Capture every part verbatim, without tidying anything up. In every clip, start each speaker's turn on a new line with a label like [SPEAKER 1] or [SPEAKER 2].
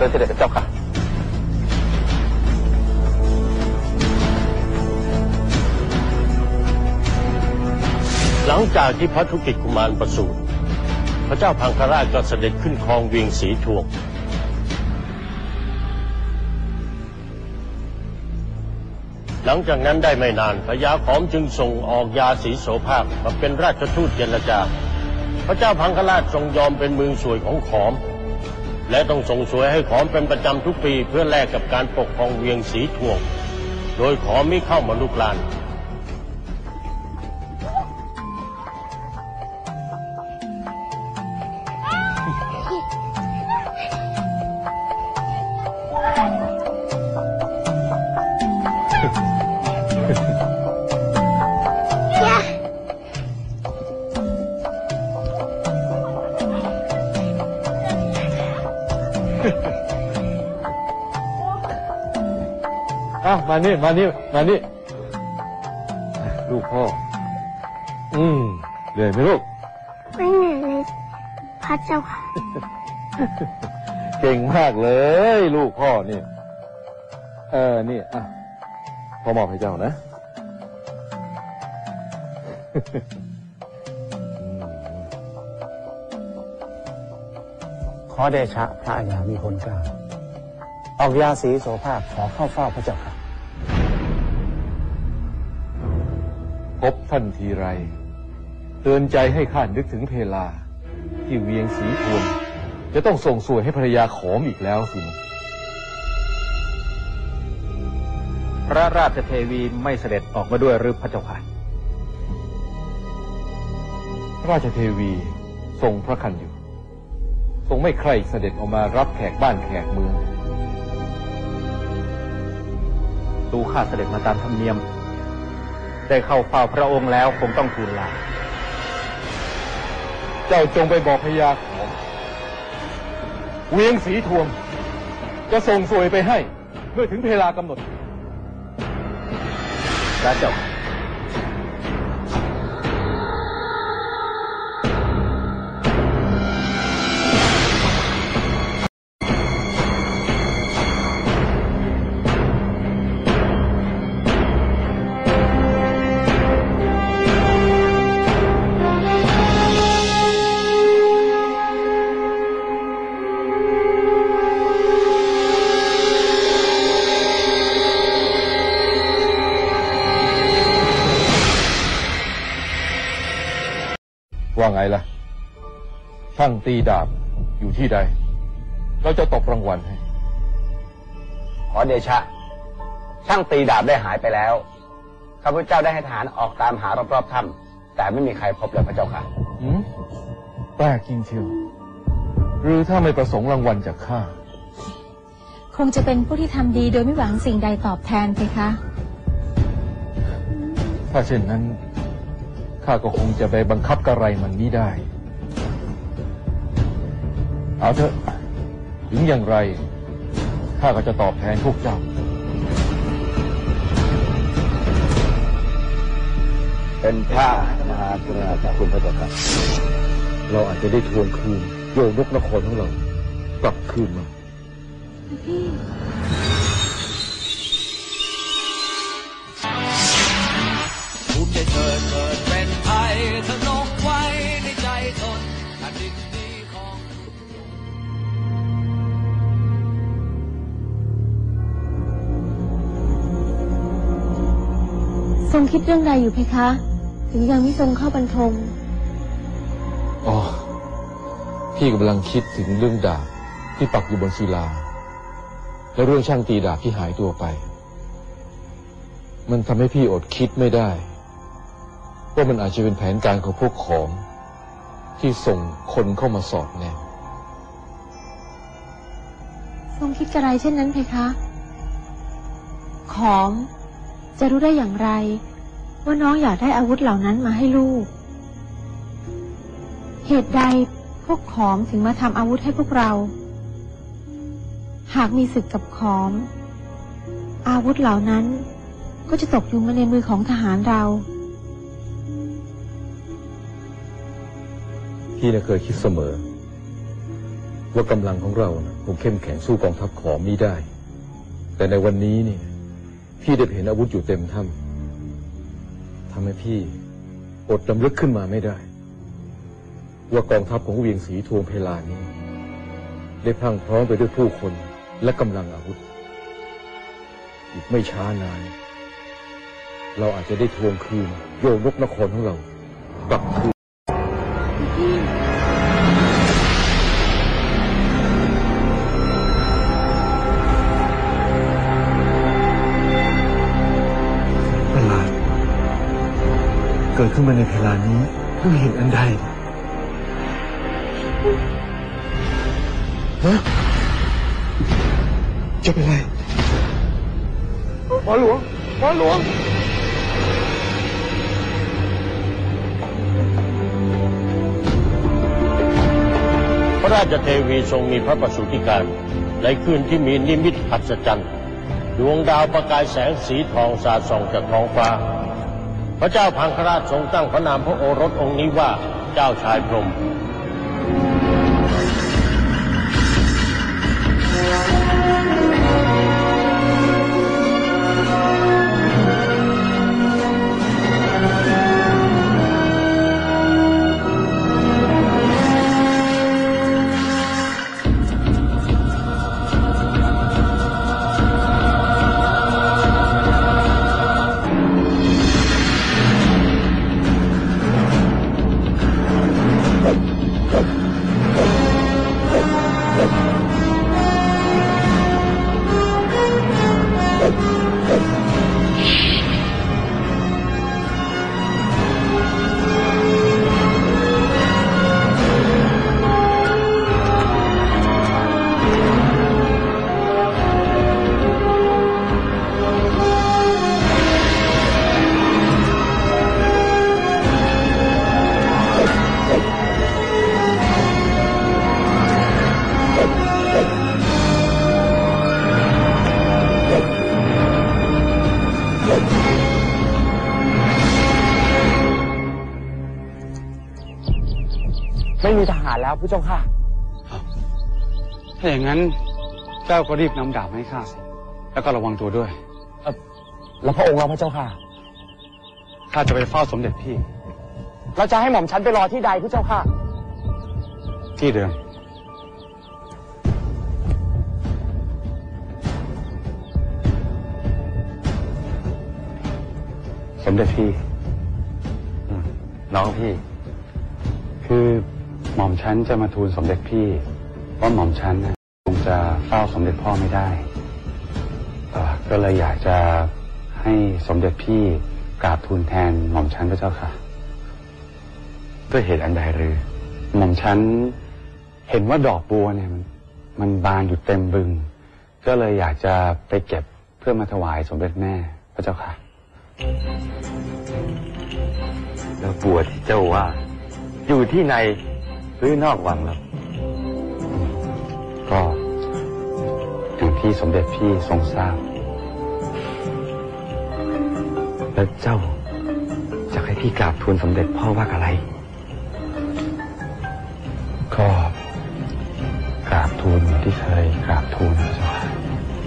[SPEAKER 1] ชิญเสด็จพระเจ้าค่ะ
[SPEAKER 2] หลังจากที่พระธุกิจกุมารประสูติพระเจ้าพังคราชก็เสด็จขึ้นครองเวียงศรีทวงหลังจากนั้นได้ไม่นานพญาขอมจึงส่งออกยาศรีโสภาคมาเป็นราชทูตเจรจาพระเจ้าพังคราชทรงยอมเป็นมือสวยของขอมและต้องส่งสวยให้ขอมเป็นประจำทุกปีเพื่อแลกกับการปกครองเวียงศรีทวงโดยขอมมิเข้ามาลุกลาน
[SPEAKER 3] อ้าวมานี่มานี่มานี่ลูกพ่ออืมเหนื่อยไหมลูก
[SPEAKER 4] ไม่เหนื่อยเลยพระเจ้าค่ะ
[SPEAKER 3] เก่งมากเลยลูกพ่อนี่เออนี่อ่ะพ่อมอบให้เจ้านะ
[SPEAKER 1] ขอเดชะพระอาญามีคนกล่าวออกยาศรีโสภาคขอเข้าเฝ้าพระเจ้าค่ะ
[SPEAKER 3] พบท่านทีไรเตือนใจให้ข้านึกถึงเพลาที่เวียงศรีทวงจะต้องส่งสวยให้ภรรยาขอมอีกแล้วสิ
[SPEAKER 1] พระราชเทวีไม่เสด็จออกมาด้วยหรือพระเจ้าค่ะ
[SPEAKER 3] ราชเทวีทรงพระคันอยู่ทรงไม่ใคร่เสด็จออกมารับแขกบ้านแขกเมือง
[SPEAKER 1] ดูข้าเสด็จมาตามธรรมเนียมได้เข้าเฝ้าพระองค์แล้วคงต้องทูลลา
[SPEAKER 3] เจ้าจงไปบอกพญาขอมเวียงศรีทวงจะส่งสวยไปให้เมื่อถึงเวลากำหนด
[SPEAKER 1] พระเจ้า
[SPEAKER 3] ว่าไงล่ะช่างตีดาบอยู่ที่ใดเราจะตบรางวัลให้
[SPEAKER 1] ขอเดชะช่างตีดาบได้หายไปแล้วข้าพเจ้าได้ให้ทหารออกตามหารอบๆถ้ำแต่ไม่มีใครพบเลยพระเจ้าค่ะ
[SPEAKER 3] อืมแปลกจริงเชียวหรือถ้าไม่ประสงค์รางวัลจากข้า
[SPEAKER 5] คงจะเป็นผู้ที่ทำดีโดยไม่หวังสิ่งใดตอบแทนเพคะ
[SPEAKER 3] ถ้าเช่นนั้นข้าก็คงจะไปบังคับกระไรมันไม่ได้เอาเถอะถึงอย่างไรข้าก็จะตอบแทนพวกเจ้า
[SPEAKER 1] เป็นพระมหากรุณาธิคุณพระเจ้าค่ะเราอาจจะได้ทวงคืนโยนกนครของเรากลับคืนมาภูมิใจเกิดเกิดเป็นไทยทนงไว้ในใจตนแผ่นดินนี้ของ
[SPEAKER 5] ทรงคิดเรื่องใดอยู่เพคะถึงยังไม่ทรงเข้าบรรทม
[SPEAKER 3] อ๋อพี่กำลังคิดถึงเรื่องดาบที่ปักอยู่บนศิลาและเรื่องช่างตีดาบที่หายตัวไปมันทำให้พี่อดคิดไม่ได้ว่ามันอาจจะเป็นแผนการของพวกขอมที่ส่งคนเข้ามาสอดแนม
[SPEAKER 5] ทรงคิดกระไรเช่นนั้นเพคะขอมจะรู้ได้อย่างไรว่าน้องอยากได้อาวุธเหล่านั้นมาให้ลูกเหตุใดพวกขอมถึงมาทำอาวุธให้พวกเราหากมีศึกกับขอมอาวุธเหล่านั้นก็จะตกอยู่มาในมือของทหารเรา
[SPEAKER 3] พี่น่ะเคยคิดเสมอว่ากำลังของเรานะคงเข้มแข็งสู้กองทัพขอมนี้ได้แต่ในวันนี้นี่พี่ได้เห็นอาวุธอยู่เต็มถ้ำทำให้พี่อดลำลึกขึ้นมาไม่ได้ว่ากองทัพของเวียงศรีทวงเพลานี้ได้พรั่งพร้อมไปด้วยผู้คนและกำลังอาวุธอีกไม่ช้านานเราอาจจะได้ทวงคืนโยนกนครของเรากลับคืน
[SPEAKER 6] ประหลาดเกิดขึ้นมาในเวลานี้เพิ่งเห็นอันใดฮะจะเป็นไรหมอหลวงหมอหลวง
[SPEAKER 2] พระราชเทวีทรงมีพระประสูติการในคืนที่มีนิมิตอัศจรรย์ดวงดาวประกายแสงสีทองสาดส่องจากท้องฟ้าพระเจ้าพังคราชทรงตั้งพระนามพระโอรสองค์นี้ว่าเจ้าชายพรหม
[SPEAKER 1] ไม่มีทหารแล้วผู้เจ้าค่ะ
[SPEAKER 6] ถ้าอย่างนั้นเจ้าก็รีบนำดาบให้ข้าสิแล้วก็ระวังตัวด้วย
[SPEAKER 1] แล้วพระองค์เราพระเจ้าค่ะ
[SPEAKER 6] ข้าจะไปเฝ้าสมเด็จพี่
[SPEAKER 1] เราจะให้หม่อมฉันไปรอที่ใดผู้เจ้าค่ะ
[SPEAKER 6] ที่เดิมสมเด็จพี่น้องพี่คือหม่อมฉันจะมาทูลสมเด็จพี่ว่าหม่อมฉันคงจะเฝ้าสมเด็จพ่อไม่ได้ก็เลยอยากจะให้สมเด็จพี่กราบทูลแทนหม่อมฉันพระเจ้าค่ะด้วยเหตุอันใดหรือหม่อมฉันเห็นว่าดอกบัวเนี่ยมันมันบานอยู่เต็มบึงก็เลยอยากจะไปเก็บเพื่อมาถวายสมเด็จแม่พระเจ้าค่ะ
[SPEAKER 1] แล้วบัวที่เจ้าว่าอยู่ที่ในหรือนอกวังแล้ว
[SPEAKER 6] ก็อย่างที่สมเด็จพี่ทรงทราบ
[SPEAKER 1] แล้วเจ้าจะให้พี่กราบทูลสมเด็จพ่อว่าอะไร
[SPEAKER 6] ก็กราบทูลที่เคยกราบทูลนะเจ้าค่ะ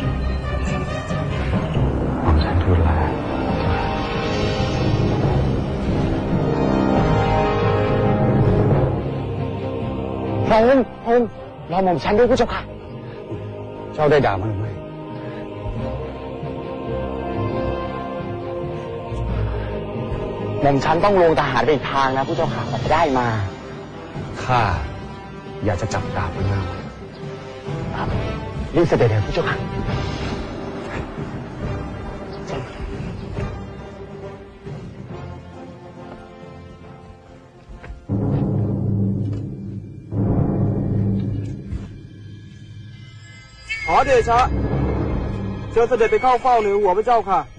[SPEAKER 6] หม่อมฉันทูลลา
[SPEAKER 1] พระองค์พระองค์รอหม่อมฉันด้วยผู้เจ้าค่ะเจ้าได้ด่ามันหรือไม่หม่อมฉันต้องลงทหารไปอีกทางนะผู้เจ้าค่ะแต่ได้มาข้าอยากจะจับดาบมันมาครับรีบเสด็จเลยผู้เจ้าค่ะ
[SPEAKER 7] ขอเดชะเชิญเสด็จไปเข้าเฝ้าเหนือหัวพระเจ้าค่ะ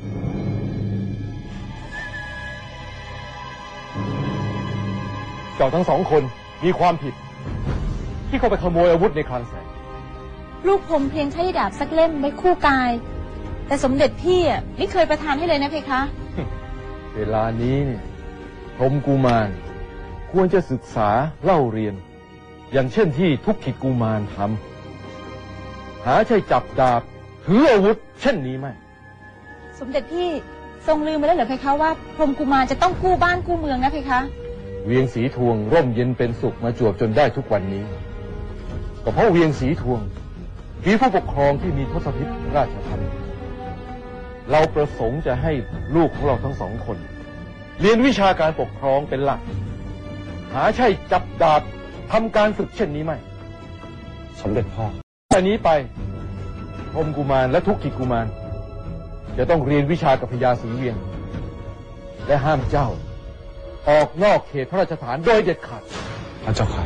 [SPEAKER 3] เจ้าทั้งสองคนมีความผิดที่เข้าไปขโมยอาวุธในคลังแสง
[SPEAKER 5] ลูกผมเพียงใช้ดาบสักเล่มไว้คู่กายแต่สมเด็จพี่อ่ะไม่เคยประทานให้เลยนะเพคะ
[SPEAKER 3] เวลานี้เนี่ยพรหมกุมารควรจะศึกษาเล่าเรียนอย่างเช่นที่ทุกขิดกุมารทำหาใช่จับดาบถืออาวุธเช่นนี้ไหม
[SPEAKER 5] สมเด็จพี่ทรงลืมไปแล้วเหรอเพคะว่าพรหมกุมารจะต้องกู้บ้านกู้เมืองนะเพคะ
[SPEAKER 3] เวียงสีทวงร่มเย็นเป็นสุขมาจวบจนได้ทุกวันนี้ก็เพราะเวียงสีทวงมีผู้ปกครองที่มีทศพิธราชธรรมเราประสงค์จะให้ลูกของเราทั้งสองคนเรียนวิชาการปกครองเป็นหลักหาใช่จับดาบทำการฝึกเช่นนี้ไหม
[SPEAKER 6] สมเด็จพ่อ
[SPEAKER 3] จากนี้ไปพรหมกุมารและทุกขิกุมารจะต้องเรียนวิชากับพญาศรีเวียงและห้ามเจ้าออกนอกเขตพระราชฐานโดยเด็ดขาด
[SPEAKER 6] พระเจ้าค่ะ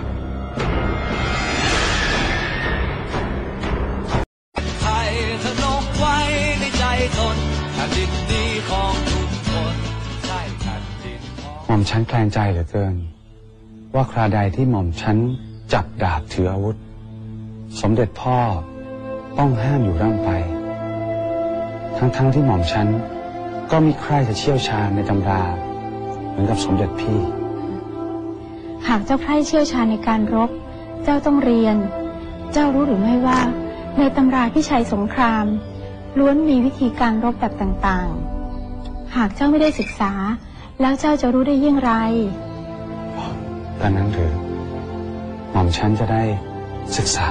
[SPEAKER 8] ไทยทะนงไว้ในใจตนแผ่นดินดีของทุกคนใช่แผ่นดินห
[SPEAKER 6] ม่อมฉันแคลงใจเหลือเกินว่าคราใดที่หม่อมฉันจับดาบถืออาวุธสมเด็จพ่อต้องห้ามอยู่ร่ำไปทั้งๆ ท, ที่หม่อมฉันก็มีใครจะเชี่ยวชาญในตำราเหมือนกับสมเด็จพี่
[SPEAKER 5] หากเจ้าใคร่เชี่ยวชาญในการรบเจ้าต้องเรียนเจ้ารู้หรือไม่ว่าในตำราพิชัยสงครามล้วนมีวิธีการรบแบบต่างๆหากเจ้าไม่ได้ศึกษาแล้วเจ้าจะรู้ได้ยิ่งไร
[SPEAKER 6] ตอนนั้นหรือหม่อมฉันจะได้ศึกษา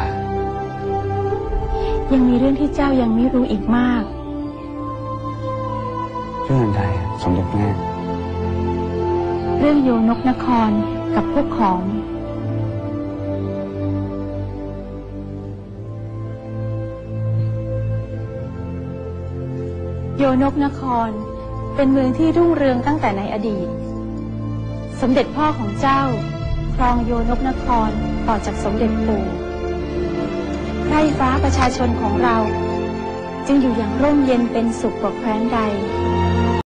[SPEAKER 5] ยังมีเรื่องที่เจ้ายังไม่รู้อีกมาก
[SPEAKER 6] เรื่องใดสมเด็จแม่
[SPEAKER 5] เรื่องโยนกนครกับพวกขอมโยนกนครเป็นเมืองที่รุ่งเรืองตั้งแต่ในอดีตสมเด็จพ่อของเจ้าครองโยนกนครต่อจากสมเด็จปู่ไพร่ฟ้าประชาชนของเราจึงอยู่อย่างร่มเย็นเป็นสุขกว่าแคว้นใด